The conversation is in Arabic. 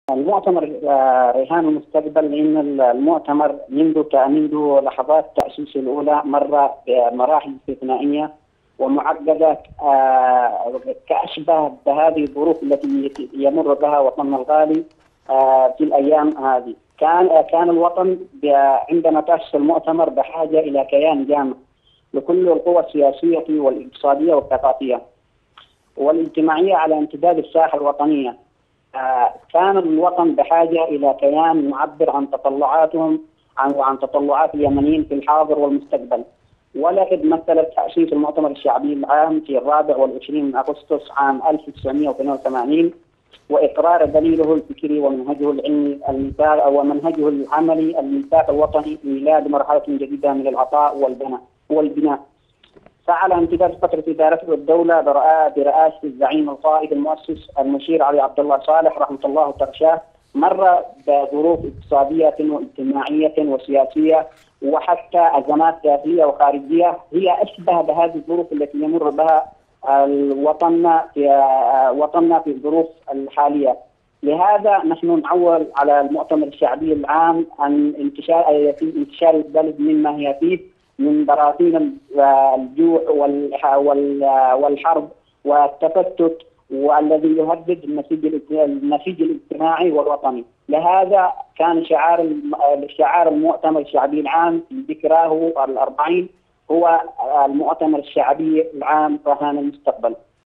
المؤتمر رهان المستقبل، لأن المؤتمر منذ لحظات تأسيسه الأولى مر بمراحل استثنائية ومعقدة، كأشبه بهذه الظروف التي يمر بها وطننا الغالي في الأيام هذه. كان الوطن عندما تأسس المؤتمر بحاجة إلى كيان جامع لكل القوى السياسية والاقتصادية والثقافية والاجتماعية على امتداد الساحة الوطنية. كان الوطن بحاجة إلى كيان يعبر عن تطلعاتهم وعن تطلعات اليمنيين في الحاضر والمستقبل. ولقد مثلت تأسيس المؤتمر الشعبي العام في 24 من أغسطس عام 1982 وإقرار دليله الفكري ومنهجه العلمي ومنهجه العملي الميثاق الوطني ميلاد مرحلة جديدة من العطاء والبناء. فعلى امتداد فترة إدارته الدولة برئاسة الزعيم القائد المؤسس المشير علي عبد الله صالح رحمة الله تغشاه، مر بظروف اقتصادية واجتماعية وسياسية وحتى أزمات داخلية وخارجية هي أشبه بهذه الظروف التي يمر بها وطننا في الظروف الحالية. لهذا نحن نعول على المؤتمر الشعبي العام عن انتشار البلد مما هي فيه من براثين الجوع والحرب والتفتت، والذي يهدد النسيج الاجتماعي والوطني. لهذا كان شعار المؤتمر الشعبي العام في ذكراه 40 هو المؤتمر الشعبي العام رهان المستقبل.